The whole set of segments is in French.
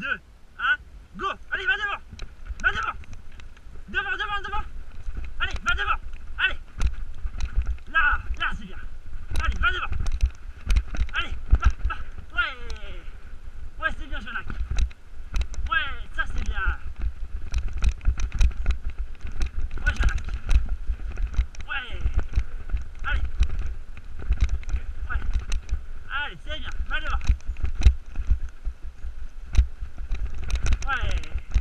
2, 1, go. Allez, va devant. Va devant. Devant, devant, devant. Allez, va devant. Allez. Là, là, c'est bien. Allez, va devant. Allez, va, va. Ouais. Ouais, c'est bien, Jonac. Ouais, ça c'est bien. Ouais, Jonac. Ouais. Allez. Ouais. Allez, c'est bien. Va devant. Ouais.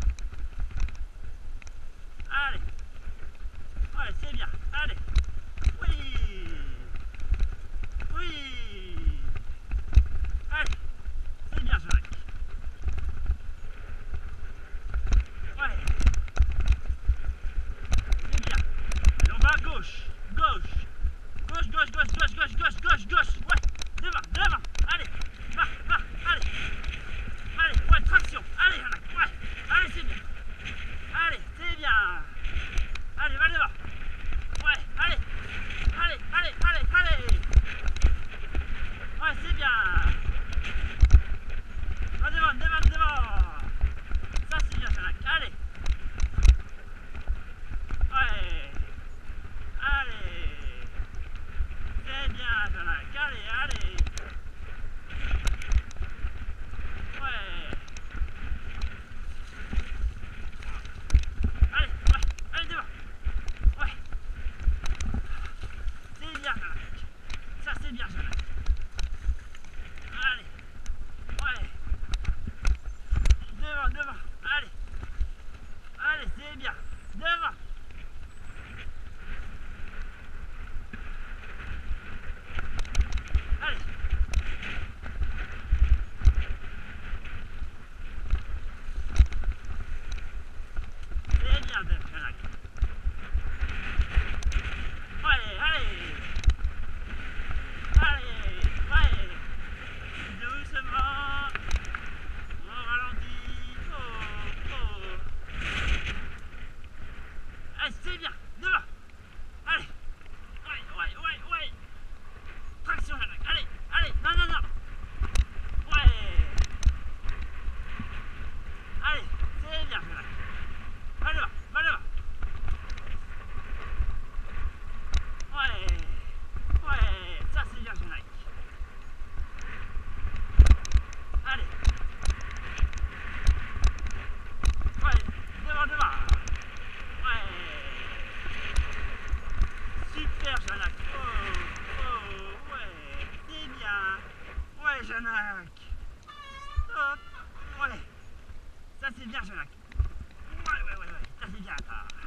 Allez. Ouais, c'est bien. Allez. Oui. Oui. Allez. C'est bien, Jonac. Ouais. C'est bien. Allez, on va à gauche. Gauche. Gauche, gauche, gauche, gauche, gauche, gauche, gauche, gauche. Ouais. Devant, devant. Allez. Va, va. Allez. Allez. Ouais, traction. Allez, Jonac. Ouais. Allez, c'est bien. Allez, c'est bien. Allez, va devant. Ouais, allez. Allez, allez, allez, allez. Ouais, c'est bien. Va devant, devant, devant. Ça, c'est bien, Jonac. Allez. Ouais. Allez. C'est bien, Jonac. Allez, allez. Ouais. Allez, ouais. Allez, devant. Ouais. C'est bien, Jonac. Ça, c'est bien, Jonac. Allez. Ouais. Devant, devant. Allez. Allez, c'est bien. Devant. Allez. C'est bien, Jonac. Ouais, allez. Allez. Ouais. Doucement. On ralentit. Oh, oh. Allez, c'est bien. Devant. Allez. Ouais, ouais, ouais, ouais. Traction, Jonac. Allez, allez. Non, non, non. Ouais. Allez, c'est bien, Jonac. Va devant, va devant. Ouais. Ouais, ça c'est bien, Jonac. Allez. Ouais, devant, devant. Ouais. Super, Jonac. Oh, oh, ouais. C'est bien. Ouais, Jonac. Hop. Ouais. Ça c'est bien, Jonac. Ouais, ouais, ouais, ouais. Ça c'est bien, ça.